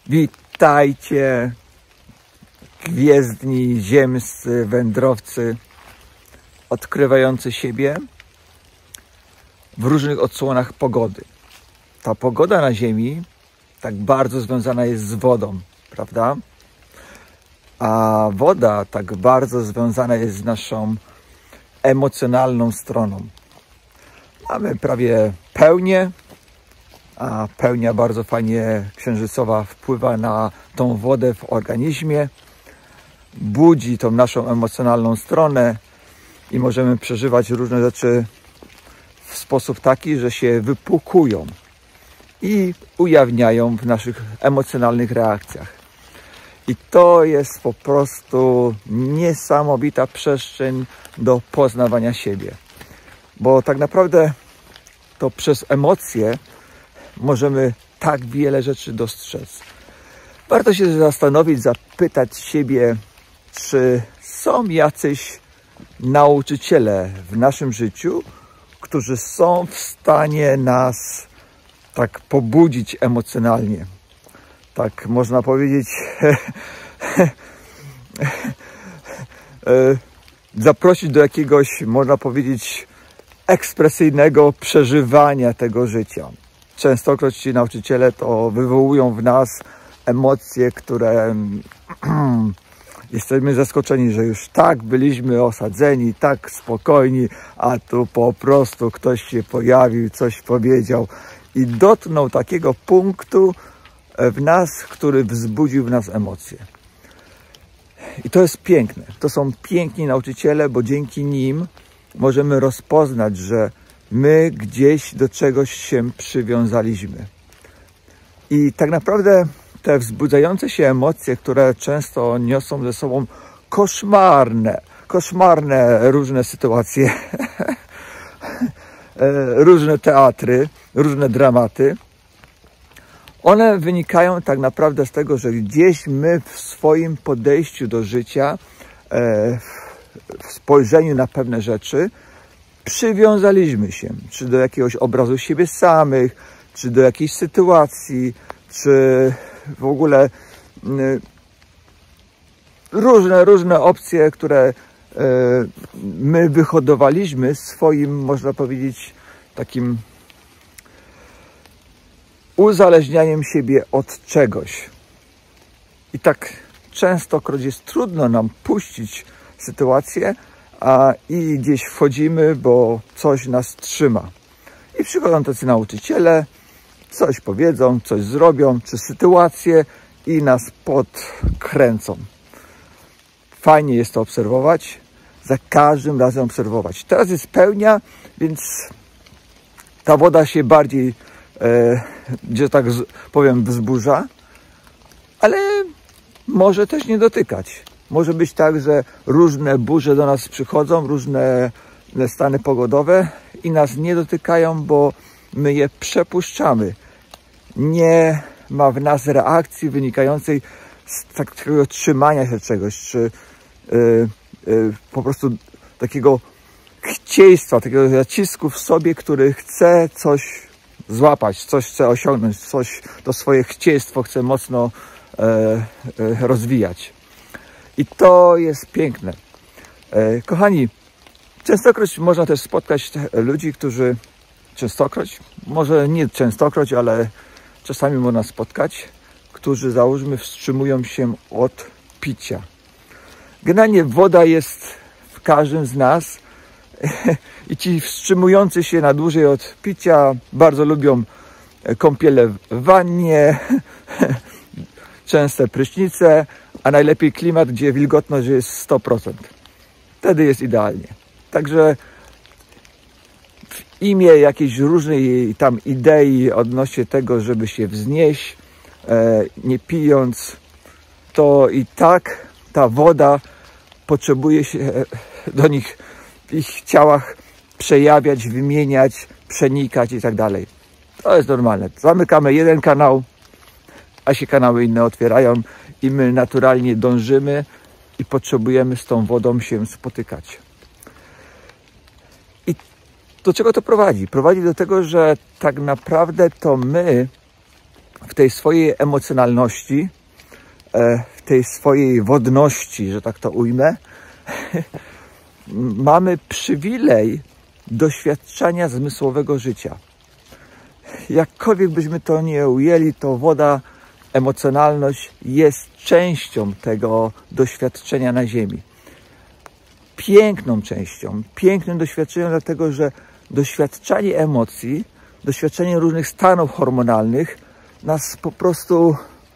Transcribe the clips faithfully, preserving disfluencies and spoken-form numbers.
Witajcie, gwiezdni, ziemscy wędrowcy, odkrywający siebie w różnych odsłonach pogody. Ta pogoda na Ziemi tak bardzo związana jest z wodą, prawda? A woda tak bardzo związana jest z naszą emocjonalną stroną. Mamy prawie pełnię, a pełnia bardzo fajnie księżycowa wpływa na tą wodę w organizmie, budzi tą naszą emocjonalną stronę i możemy przeżywać różne rzeczy w sposób taki, że się wypłukują i ujawniają w naszych emocjonalnych reakcjach. I to jest po prostu niesamowita przestrzeń do poznawania siebie. Bo tak naprawdę to przez emocje możemy tak wiele rzeczy dostrzec. Warto się zastanowić, zapytać siebie, czy są jacyś nauczyciele w naszym życiu, którzy są w stanie nas tak pobudzić emocjonalnie. Tak można powiedzieć, zaprosić do jakiegoś, można powiedzieć, ekspresyjnego przeżywania tego życia. Częstokroć ci nauczyciele to wywołują w nas emocje, które jesteśmy zaskoczeni, że już tak byliśmy osadzeni, tak spokojni, a tu po prostu ktoś się pojawił, coś powiedział i dotknął takiego punktu w nas, który wzbudził w nas emocje. I to jest piękne. To są piękni nauczyciele, bo dzięki nim możemy rozpoznać, że my gdzieś do czegoś się przywiązaliśmy. I tak naprawdę te wzbudzające się emocje, które często niosą ze sobą koszmarne, koszmarne różne sytuacje, różne teatry, różne dramaty, one wynikają tak naprawdę z tego, że gdzieś my w swoim podejściu do życia, w spojrzeniu na pewne rzeczy, przywiązaliśmy się, czy do jakiegoś obrazu siebie samych, czy do jakiejś sytuacji, czy w ogóle różne, różne opcje, które my wyhodowaliśmy swoim, można powiedzieć, takim uzależnianiem siebie od czegoś. I tak częstokroć jest trudno nam puścić sytuację, a i gdzieś wchodzimy, bo coś nas trzyma. I przychodzą tacy nauczyciele, coś powiedzą, coś zrobią, czy sytuacje i nas podkręcą. Fajnie jest to obserwować, za każdym razem obserwować. Teraz jest pełnia, więc ta woda się bardziej, e, gdzie tak powiem, wzburza, ale może też nie dotykać. Może być tak, że różne burze do nas przychodzą, różne stany pogodowe i nas nie dotykają, bo my je przepuszczamy. Nie ma w nas reakcji wynikającej z takiego trzymania się czegoś, czy yy, yy, po prostu takiego chcieństwa, takiego zacisku w sobie, który chce coś złapać, coś chce osiągnąć, coś, to swoje chcieństwo chce mocno yy, yy, rozwijać. I to jest piękne. Yy, kochani, częstokroć można też spotkać ludzi, którzy częstokroć, może nie częstokroć, ale czasami można spotkać, którzy, załóżmy, wstrzymują się od picia. Generalnie woda jest w każdym z nas i ci wstrzymujący się na dłużej od picia bardzo lubią kąpiele w wannie, częste prysznice, a najlepiej klimat, gdzie wilgotność jest sto procent. Wtedy jest idealnie. Także w imię jakiejś różnej tam idei odnośnie tego, żeby się wznieść, e, nie pijąc, to i tak ta woda potrzebuje się do nich w ich ciałach przejawiać, wymieniać, przenikać i tak dalej. To jest normalne. Zamykamy jeden kanał, a się kanały inne otwierają i my naturalnie dążymy i potrzebujemy z tą wodą się spotykać. I do czego to prowadzi? Prowadzi do tego, że tak naprawdę to my w tej swojej emocjonalności, w tej swojej wodności, że tak to ujmę, mamy przywilej doświadczenia zmysłowego życia. Jakkolwiek byśmy to nie ujęli, to woda, emocjonalność jest częścią tego doświadczenia na ziemi. Piękną częścią, pięknym doświadczeniem, dlatego że doświadczanie emocji, doświadczenie różnych stanów hormonalnych nas po prostu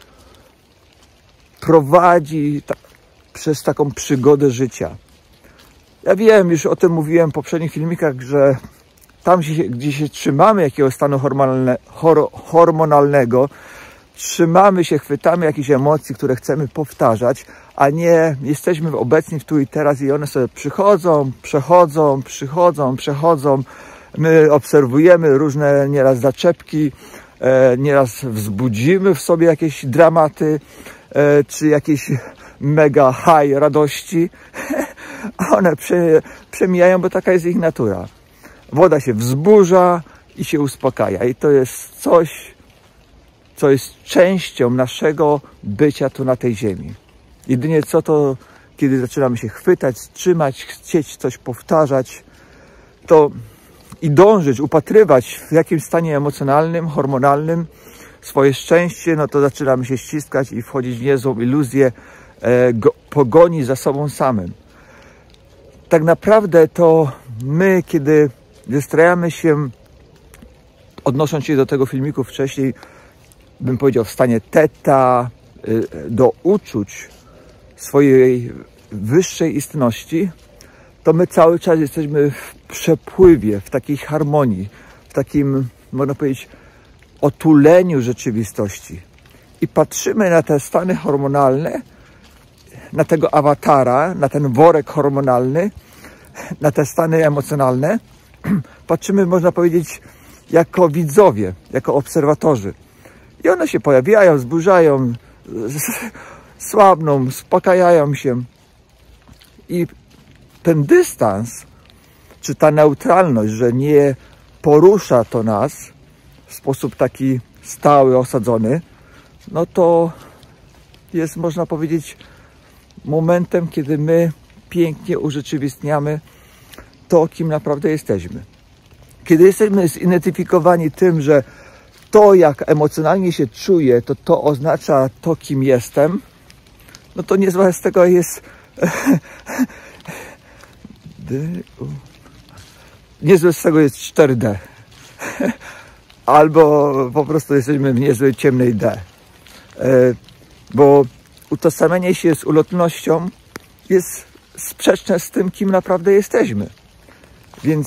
prowadzi ta, przez taką przygodę życia. Ja wiem, już o tym mówiłem w poprzednich filmikach, że tam, gdzie się trzymamy jakiegoś stanu hormonalne, hor, hormonalnego, trzymamy się, chwytamy jakichś emocji, które chcemy powtarzać, a nie jesteśmy obecni w tu i teraz i one sobie przychodzą, przechodzą, przychodzą, przechodzą. My obserwujemy różne nieraz zaczepki, e, nieraz wzbudzimy w sobie jakieś dramaty, e, czy jakieś mega high radości, a one prze, przemijają, bo taka jest ich natura. Woda się wzburza i się uspokaja i to jest coś, co jest częścią naszego bycia tu na tej ziemi. Jedynie co to, kiedy zaczynamy się chwytać, trzymać, chcieć coś powtarzać, to i dążyć, upatrywać w jakimś stanie emocjonalnym, hormonalnym swoje szczęście, no to zaczynamy się ściskać i wchodzić w niezłą iluzję e, go, pogoni za sobą samym. Tak naprawdę to my, kiedy wystrajamy się, odnosząc się do tego filmiku wcześniej, bym powiedział w stanie teta, y, do uczuć swojej wyższej istności, to my cały czas jesteśmy w przepływie, w takiej harmonii, w takim, można powiedzieć, otuleniu rzeczywistości. I patrzymy na te stany hormonalne, na tego awatara, na ten worek hormonalny, na te stany emocjonalne. Patrzymy, można powiedzieć, jako widzowie, jako obserwatorzy. I one się pojawiają, wzburzają, słabną, uspokajają się. I ten dystans, czy ta neutralność, że nie porusza to nas w sposób taki stały, osadzony, no to jest, można powiedzieć, momentem, kiedy my pięknie urzeczywistniamy to, kim naprawdę jesteśmy. Kiedy jesteśmy zidentyfikowani tym, że to, jak emocjonalnie się czuję, to to oznacza to, kim jestem, no to niezłe z tego jest niezłe z tego jest cztery D. Albo po prostu jesteśmy w niezłej ciemnej D. Bo utożsamianie się z ulotnością jest sprzeczne z tym, kim naprawdę jesteśmy. Więc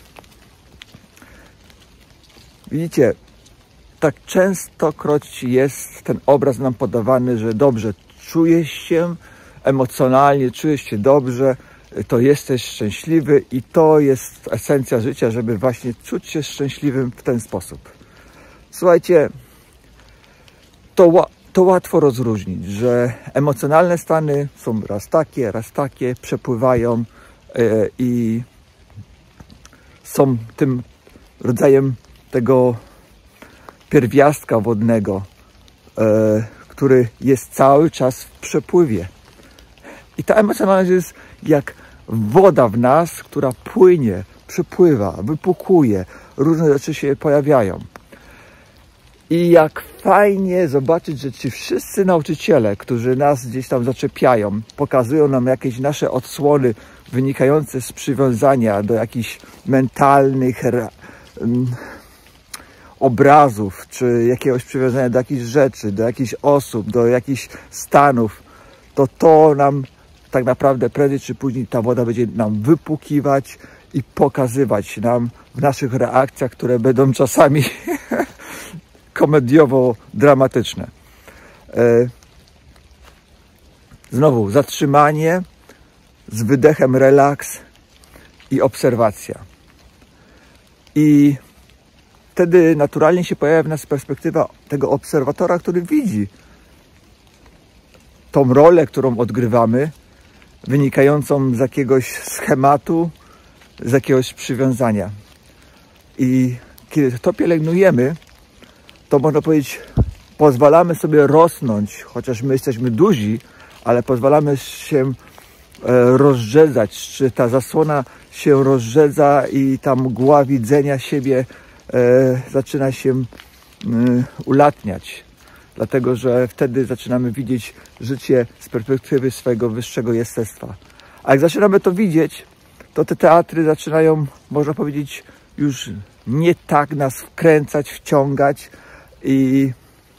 widzicie, tak częstokroć jest ten obraz nam podawany, że dobrze, czujesz się emocjonalnie, czujesz się dobrze, to jesteś szczęśliwy i to jest esencja życia, żeby właśnie czuć się szczęśliwym w ten sposób. Słuchajcie, to, to łatwo rozróżnić, że emocjonalne stany są raz takie, raz takie, przepływają yy, i są tym rodzajem tego pierwiastka wodnego, yy, który jest cały czas w przepływie. I ta emocjonalność jest jak woda w nas, która płynie, przepływa, wypukuje, różne rzeczy się pojawiają. I jak fajnie zobaczyć, że ci wszyscy nauczyciele, którzy nas gdzieś tam zaczepiają, pokazują nam jakieś nasze odsłony wynikające z przywiązania do jakichś mentalnych um, obrazów, czy jakiegoś przywiązania do jakichś rzeczy, do jakichś osób, do jakichś stanów, to to nam tak naprawdę prędzej czy później ta woda będzie nam wypukiwać i pokazywać nam w naszych reakcjach, które będą czasami komediowo-dramatyczne. Znowu zatrzymanie, z wydechem relaks i obserwacja. I wtedy naturalnie się pojawia w nas perspektywa tego obserwatora, który widzi tą rolę, którą odgrywamy, wynikającą z jakiegoś schematu, z jakiegoś przywiązania. I kiedy to pielęgnujemy, to można powiedzieć, pozwalamy sobie rosnąć, chociaż my jesteśmy duzi, ale pozwalamy się rozrzedzać, czy ta zasłona się rozrzedza i ta mgła widzenia siebie e, zaczyna się e, ulatniać. Dlatego, że wtedy zaczynamy widzieć życie z perspektywy swojego wyższego jestestwa. A jak zaczynamy to widzieć, to te teatry zaczynają, można powiedzieć, już nie tak nas wkręcać, wciągać i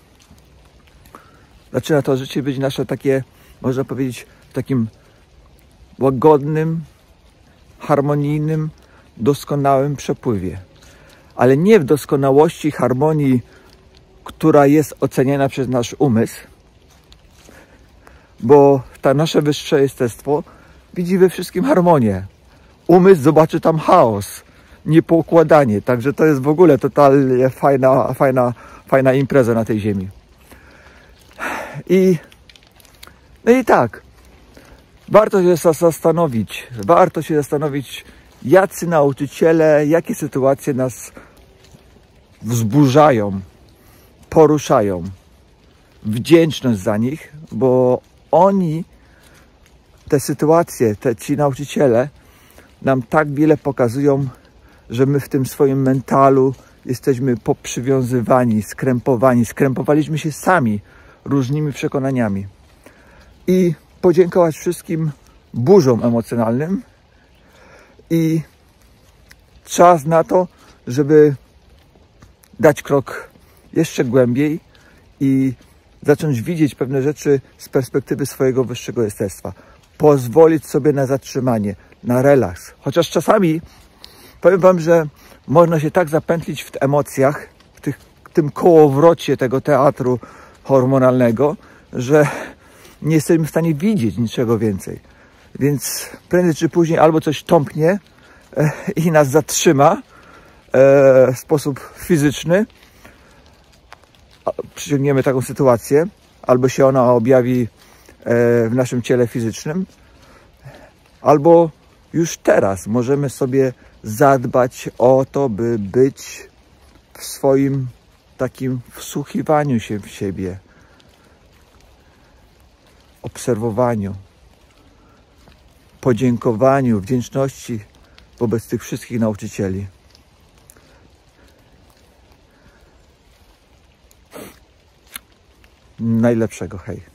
zaczyna to życie być nasze takie, można powiedzieć, w takim łagodnym, harmonijnym, doskonałym przepływie. Ale nie w doskonałości harmonii, która jest oceniana przez nasz umysł, bo to nasze wyższe jestestwo widzi we wszystkim harmonię. Umysł zobaczy tam chaos, niepoukładanie. Także to jest w ogóle totalnie fajna, fajna, fajna impreza na tej ziemi. I, no i tak, warto się zastanowić, warto się zastanowić, jacy nauczyciele, jakie sytuacje nas wzburzają, poruszają. Wdzięczność za nich, bo oni, te sytuacje, te, ci nauczyciele nam tak wiele pokazują, że my w tym swoim mentalu jesteśmy poprzywiązywani, skrępowani. Skrępowaliśmy się sami różnymi przekonaniami. I podziękować wszystkim burzom emocjonalnym i czas na to, żeby dać krok jeszcze głębiej i zacząć widzieć pewne rzeczy z perspektywy swojego wyższego jestestwa. Pozwolić sobie na zatrzymanie, na relaks. Chociaż czasami powiem wam, że można się tak zapętlić w emocjach, w tych, tym kołowrocie tego teatru hormonalnego, że nie jesteśmy w stanie widzieć niczego więcej. Więc prędzej czy później albo coś tąpnie e, i nas zatrzyma e, w sposób fizyczny, przyciągniemy taką sytuację, albo się ona objawi e, w naszym ciele fizycznym, albo już teraz możemy sobie zadbać o to, by być w swoim takim wsłuchiwaniu się w siebie, obserwowaniu, podziękowaniu, wdzięczności wobec tych wszystkich nauczycieli. Najlepszego, hej.